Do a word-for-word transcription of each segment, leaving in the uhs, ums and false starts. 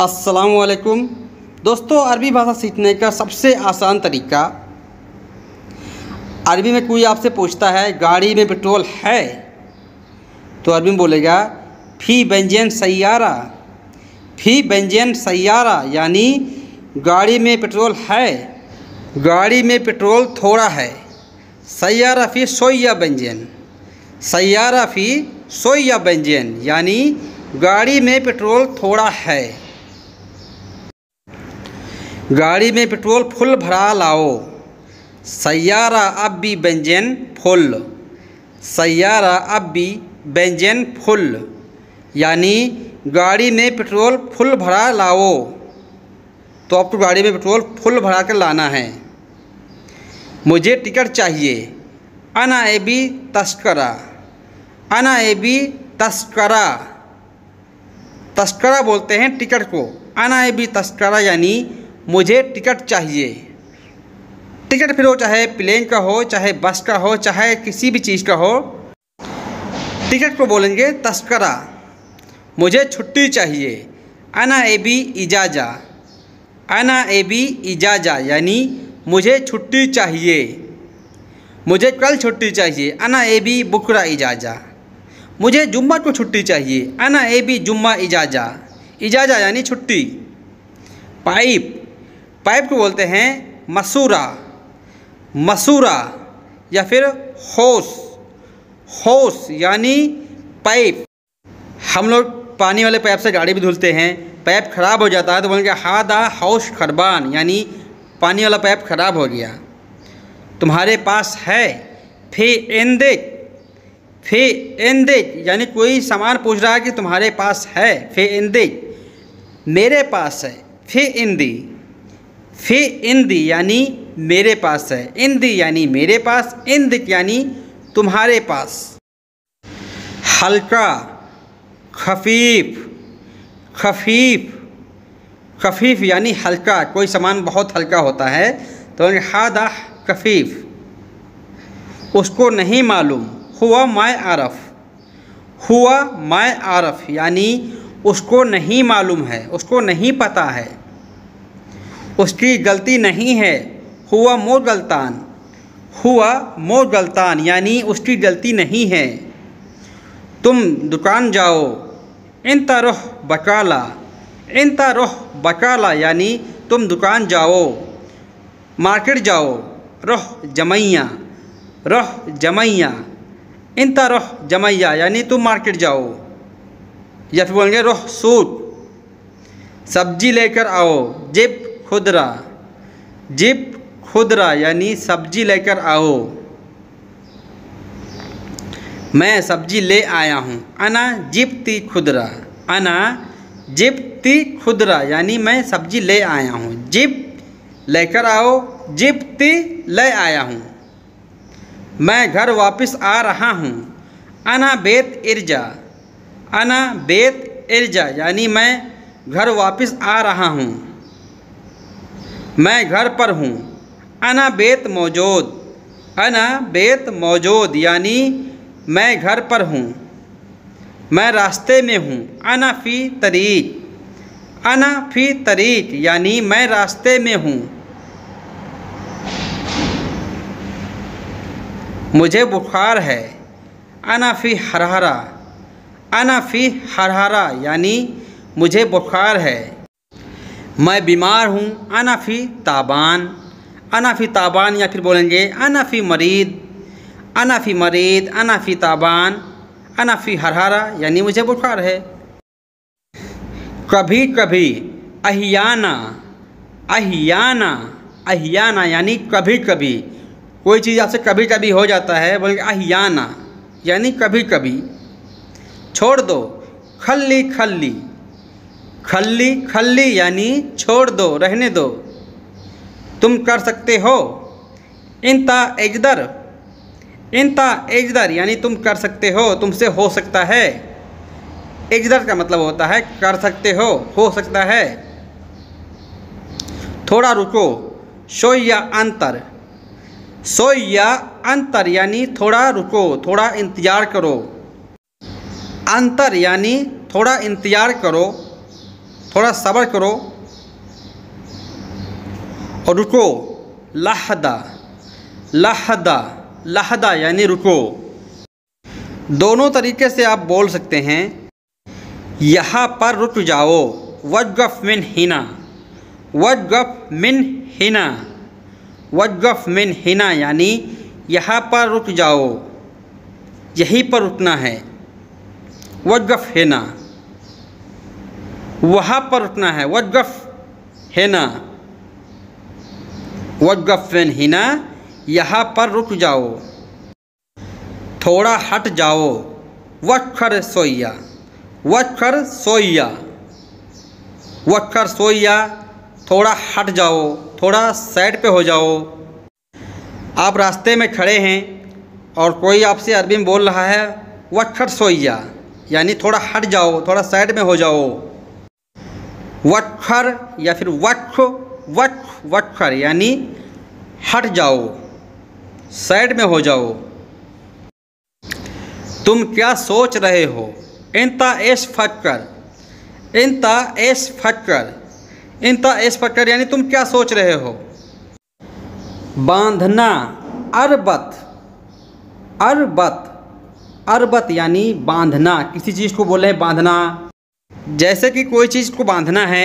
अस्सलामुअलैकुम दोस्तों, अरबी भाषा सीखने का सबसे आसान तरीका। अरबी में कोई आपसे पूछता है गाड़ी में पेट्रोल है, तो अरबी में बोलेगा फ़ी बेंजीन सैयारा। फ़ी बेंजीन सैयारा यानी गाड़ी में पेट्रोल है, गाड़ी में पेट्रोल थोड़ा है। सैयारा फ़ी सोया बेंजीन, सैयारा फ़ी सोया बेंजीन यानी गाड़ी में पेट्रोल थोड़ा है। गाड़ी में पेट्रोल फुल भरा लाओ। सैयारा अब भी बेंजीन फुल, सैयारा अब भी बेंजीन फुल यानी गाड़ी में पेट्रोल फुल भरा लाओ। तो आपको गाड़ी में पेट्रोल फुल भरा कर लाना है। मुझे टिकट चाहिए। अना एबी तस्करा, अना एबी तस्करा, तस्करा बोलते हैं टिकट को। अना एबी तस्करा यानी मुझे टिकट चाहिए। टिकट फिर हो चाहे प्लेन का हो, चाहे बस का हो, चाहे किसी भी चीज़ का हो, टिकट को बोलेंगे तस्करा। मुझे छुट्टी चाहिए। अना एबी इजाज़ा, अना एबी इजाज़ा यानी मुझे छुट्टी चाहिए। मुझे कल छुट्टी चाहिए। अना एबी बुकरा इजाज़ा, मुझे जुम्मा को छुट्टी चाहिए। अना एबी जुम्मा इजाज़ा, इजाज़ा यानी छुट्टी। पाइप, पाइप को बोलते हैं मसूरा, मसूरा या फिर होस, होस यानी पाइप। हम लोग पानी वाले पाइप से गाड़ी भी धुलते हैं। पाइप ख़राब हो जाता है तो बोलेंगे हादा हौश खरबान यानी पानी वाला पाइप ख़राब हो गया। तुम्हारे पास है। फे एंदिक, फे एंदिक यानी कोई सामान पूछ रहा है कि तुम्हारे पास है। फे एंदिक मेरे पास है। फे इंदी, फे इंदी यानी मेरे पास है। इंदी यानी मेरे पास, इंदिक यानी तुम्हारे पास। हल्का, खफीफ, खफीफ, खफीफ यानी हल्का। कोई सामान बहुत हल्का होता है तो हादा खफीफ। उसको नहीं मालूम। हुआ माय आरफ, हुआ माय आरफ यानी उसको नहीं मालूम है, उसको नहीं पता है। उसकी गलती नहीं है। हुआ मोर गलतान, हुआ मोर गलतान यानी उसकी गलती नहीं है। तुम दुकान जाओ। इंता रोह बकाला, इंता रोह बकाला यानी तुम दुकान जाओ। मार्केट जाओ। रोह जमैया, रोह जमैया, इंता रोह जमैया यानी तुम मार्केट जाओ। या फिर बोलेंगे रोह सूट। सब्जी लेकर आओ। जिब खुदरा, जिब खुदरा यानी सब्जी लेकर आओ। मैं सब्जी ले आया हूँ। अना जिब्ती खुदरा, अना जिब्ती खुदरा यानी मैं सब्जी ले आया हूँ। जिब लेकर आओ, जिब्ती ले आया हूँ। मैं घर वापस आ रहा हूँ। अना बेत इर्जा, अना बेत इर्जा यानी मैं घर वापस आ रहा हूँ। मैं घर पर हूँ। अना बेत मौजूद, अना बेत मौजूद यानी मैं घर पर हूँ। मैं रास्ते में हूँ। अना फ़ी तरीक, अना फ़ी तरीक यानी मैं रास्ते में हूँ। मुझे बुखार है। अना फ़ी हरहरा, अना फ़ी हरहरा यानी मुझे बुखार है। मैं बीमार हूँ। अना फ़ी ताबान, अना फ़ी ताबान या फिर बोलेंगे अना फ़ी मरीद, अना फ़ी मरीद, अना फ़ी ताबान, अना फ़ी हरहरा यानी मुझे बुखार है। कभी कभी, अहियाना, अहियाना, अहियाना यानी कभी कभी। कोई चीज़ आपसे कभी कभी हो जाता है, बोलेंगे अहियाना यानी कभी कभी। छोड़ दो। खल्ली खल्ली, खल्ली खल्ली यानी छोड़ दो, रहने दो। तुम कर सकते हो। इंता एजदर, इंता एजदर यानी तुम कर सकते हो, तुमसे हो सकता है। एजदर का मतलब होता है कर सकते हो, हो सकता है। थोड़ा रुको। शोया अंतर, शोया अंतर यानी थोड़ा रुको, थोड़ा इंतज़ार करो। अंतर यानी थोड़ा इंतज़ार करो। थोड़ा सब्र करो और रुको। लहदा, लहदा, लहदा यानी रुको। दोनों तरीके से आप बोल सकते हैं। यहाँ पर रुक जाओ, वक़्फ़ मिन हिना, वक़्फ़ मिन हिना, वक़्फ़ मिन हिना यानी यहाँ पर रुक जाओ, यहीं पर रुकना है। वक़्फ़ हिना, वहाँ पर रुकना है। वक़्फ़ हिना, वक़्फ़ मिन हिना, यहाँ पर रुक जाओ। थोड़ा हट जाओ, वक्खर सोइया, वक्खर सोइया, वक्खर सोइया, थोड़ा हट जाओ, थोड़ा साइड पे हो जाओ। आप रास्ते में खड़े हैं और कोई आपसे अरबी में बोल रहा है वक्खर सोइया यानी थोड़ा हट जाओ, थोड़ा साइड में हो जाओ। वक्खर या फिर वक्ख, वक्ख, वक्खर यानी हट जाओ, साइड में हो जाओ। तुम क्या सोच रहे हो? इंता एश फक्कर, इंता एश फक्कर, इंता एश फक्कर यानी तुम क्या सोच रहे हो। बांधना, अरबत, अरबत, अरबत यानी बांधना। किसी चीज़ को बोले बांधना, जैसे कि कोई चीज़ को बांधना है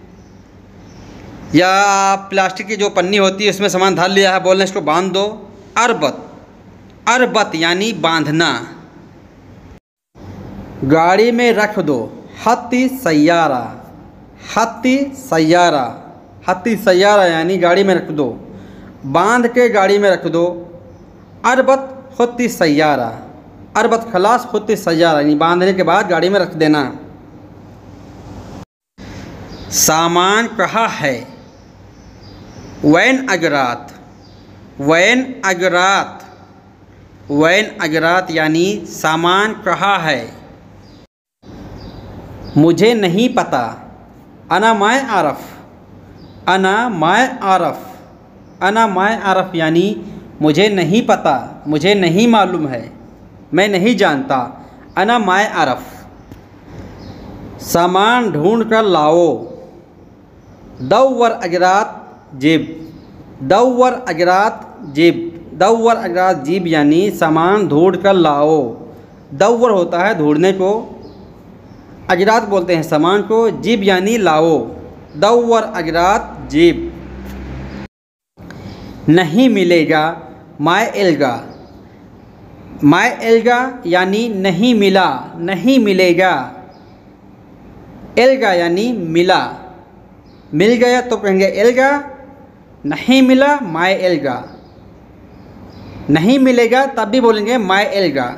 या प्लास्टिक की जो पन्नी होती है उसमें सामान धर लिया है, बोलने इसको बांध दो। अरबत, अरबत यानी बांधना। गाड़ी में रख दो, हत्ती सैयारा, हत्ती सैयारा, हत्ती सैयारा यानी गाड़ी में रख दो, बांध के गाड़ी में रख दो। अरबत हत्ती सैयारा, अरबत खलास हत्ती सैयारा यानी बांधने के बाद गाड़ी में रख देना। सामान कहाँ है? वैन अगरात, वैन अगरात, वैन अगरात यानी सामान कहाँ है। मुझे नहीं पता, अना माय आरफ, अना माय आरफ, अना माय आरफ यानी मुझे नहीं पता, मुझे नहीं मालूम है, मैं नहीं जानता। अना माय आरफ। सामान ढूंढ कर लाओ, दौवर अगरात जेब, दौवर अगरात जेब, दौवर अगरात जेब यानी सामान ढूंढ कर लाओ। दौवर होता है ढूंढने को, अगरात बोलते हैं सामान को, जीब यानी लाओ। दौवर अगरात जीब। नहीं मिलेगा, माय एल्गा, माय एल्गा यानी नहीं मिला, नहीं मिलेगा। एल्गा यानी मिला, मिल गया तो कहेंगे एल्गा, नहीं मिला माय एल्गा, नहीं मिलेगा तब भी बोलेंगे माय एल्गा।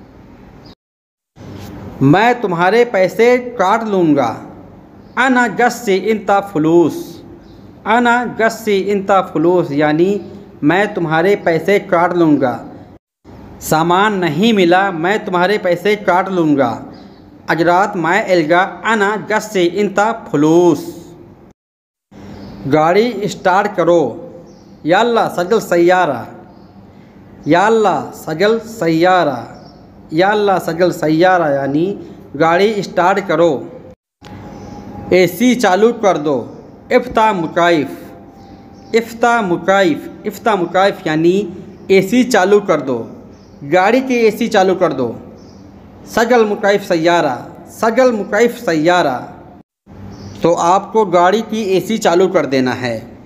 मैं तुम्हारे पैसे काट लूँगा, अना गस्सी इंता फलूस, अना गस्सी इंता फलूस यानी मैं तुम्हारे पैसे काट लूँगा। सामान नहीं मिला, मैं तुम्हारे पैसे काट लूँगा। अजरात माय एल्गा, अना गस्सी इंता फलूस। गाड़ी स्टार्ट करो, याल्ला सजल सैयारा, याल्ला सजल सैयारा, या अल्लाह सजल सैयारा यानी गाड़ी स्टार्ट करो। एसी चालू कर दो, इफ्ता मुकाइफ, इफ्ता मुकाइफ, इफ्ता मुकाइफ यानी एसी चालू कर दो, गाड़ी की एसी चालू कर दो। सजल मुकाइफ सैयारा, सजल मुकाइफ सैयारा तो आपको गाड़ी की एसी चालू कर देना है।